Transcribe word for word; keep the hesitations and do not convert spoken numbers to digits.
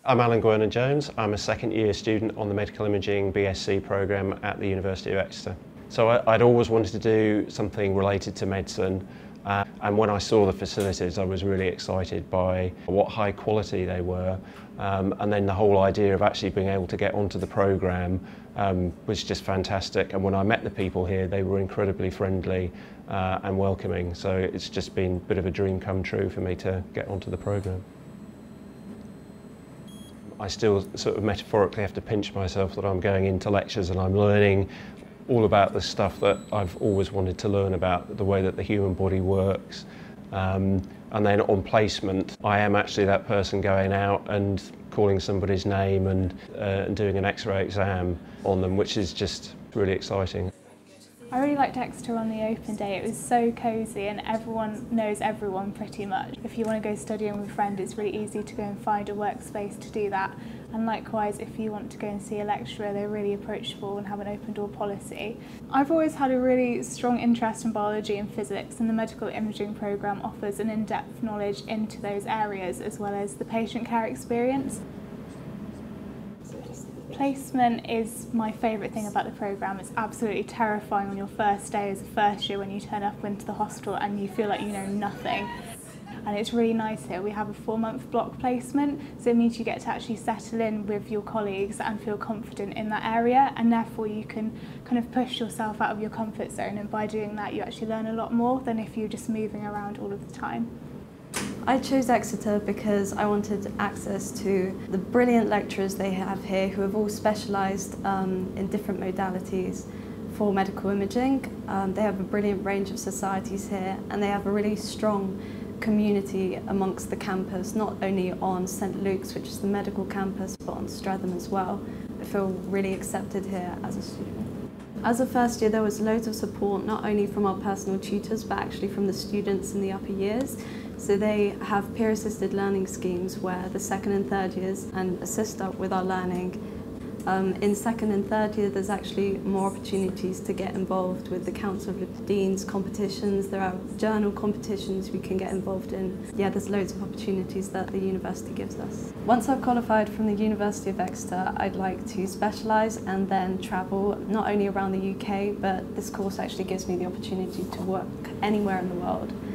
I'm Alun Jones. I'm a second year student on the Medical Imaging B S c programme at the University of Exeter. So I, I'd always wanted to do something related to medicine, uh, and when I saw the facilities I was really excited by what high quality they were, um, and then the whole idea of actually being able to get onto the programme um, was just fantastic. And when I met the people here, they were incredibly friendly uh, and welcoming, so it's just been a bit of a dream come true for me to get onto the programme. I still sort of metaphorically have to pinch myself that I'm going into lectures and I'm learning all about the stuff that I've always wanted to learn about, the way that the human body works. Um, and then on placement, I am actually that person going out and calling somebody's name and, uh, and doing an X-ray exam on them, which is just really exciting. I really liked Exeter on the open day. It was so cosy and everyone knows everyone pretty much. If you want to go studying with a friend, it's really easy to go and find a workspace to do that. And likewise, if you want to go and see a lecturer, they're really approachable and have an open door policy. I've always had a really strong interest in biology and physics, and the medical imaging programme offers an in-depth knowledge into those areas as well as the patient care experience. Placement is my favourite thing about the programme. It's absolutely terrifying on your first day as a first year when you turn up into the hospital and you feel like you know nothing. And it's really nice here. We have a four month block placement, so it means you get to actually settle in with your colleagues and feel confident in that area, and therefore you can kind of push yourself out of your comfort zone, and by doing that you actually learn a lot more than if you're just moving around all of the time. I chose Exeter because I wanted access to the brilliant lecturers they have here who have all specialised um, in different modalities for medical imaging. Um, they have a brilliant range of societies here, and they have a really strong community amongst the campus, not only on St Luke's, which is the medical campus, but on Streatham as well. I feel really accepted here as a student. As a first year, there was loads of support, not only from our personal tutors, but actually from the students in the upper years. So they have peer-assisted learning schemes where the second and third years and assist us with our learning. Um, in second and third year, there's actually more opportunities to get involved with the Council of Deans competitions. There are journal competitions we can get involved in. Yeah, there's loads of opportunities that the university gives us. Once I've qualified from the University of Exeter, I'd like to specialise and then travel not only around the U K, but this course actually gives me the opportunity to work anywhere in the world.